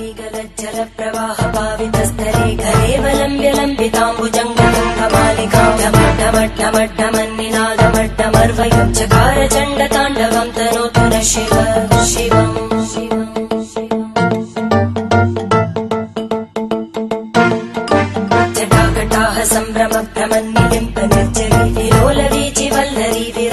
जलप्रवाहपावितस्तरे घरेवलम्ब्यलम्बिताम्बुजङ्गमन्निनादमड्डमर्वयं चकार चण्डताण्डवं तनोतु न शिव शिवम् जटाकटाः सम्भ्रमभ्रमन्निलिम्प निर्जरी विलोलवीचि वल्लरी